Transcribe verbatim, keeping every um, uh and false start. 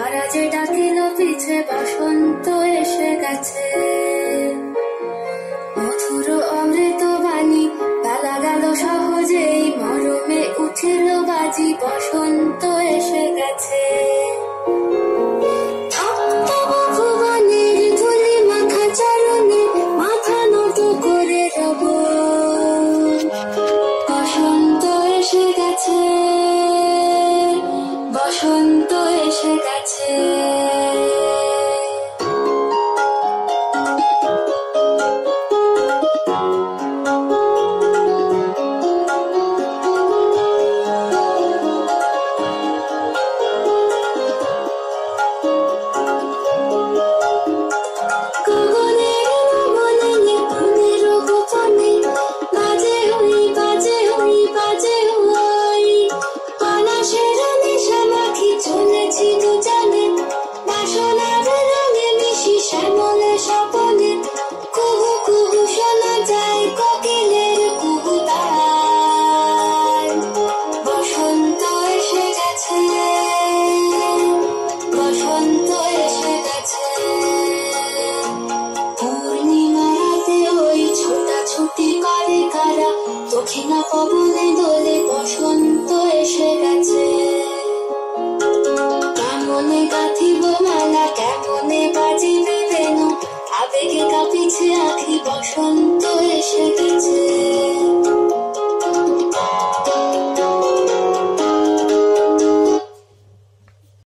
কারা যে ডাকিল পিছে বসন্ত এসে গেছে। মধুর অমৃত বাণী বেলা গেল সহজেই, মরমে উঠিল বাজি বসন্ত এসে গেছে। ভুবনের ধুলি মাখা চরণে মাথা নত করে রব, বসন্ত এসে গেছে, বসন্ত এসে গেছে। দক্ষিণা পবনে দোলে বসন্ত এসে গেছে। কেমনে গাঁথিব মালা, কেমনে বাজিবে বেনু, আবেগে কাঁপিছে আঁখি, বসন্ত এসে গেছে।